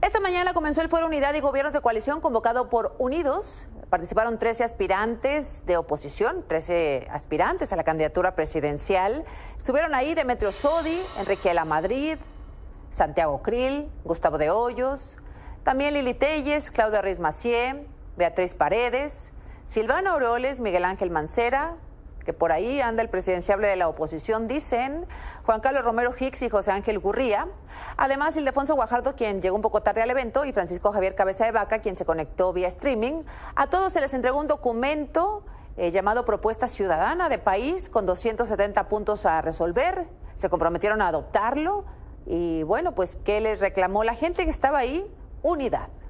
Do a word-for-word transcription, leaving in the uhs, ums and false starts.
Esta mañana comenzó el Foro Unidad y Gobiernos de Coalición convocado por Unidos. Participaron trece aspirantes de oposición, trece aspirantes a la candidatura presidencial. Estuvieron ahí Demetrio Sodi, Enrique de la Madrid, Santiago Krill, Gustavo de Hoyos, también Lili Telles, Claudia Ruiz Massieu, Beatriz Paredes, Silvano Aureoles, Miguel Ángel Mancera, que por ahí anda el presidenciable de la oposición, dicen, Juan Carlos Romero Hicks y José Ángel Gurría. Además, Ildefonso Guajardo, quien llegó un poco tarde al evento, y Francisco Javier Cabeza de Vaca, quien se conectó vía streaming. A todos se les entregó un documento eh, llamado Propuesta Ciudadana de País, con doscientos setenta puntos a resolver. Se comprometieron a adoptarlo. Y bueno, pues, ¿qué les reclamó la gente que estaba ahí? Unidad.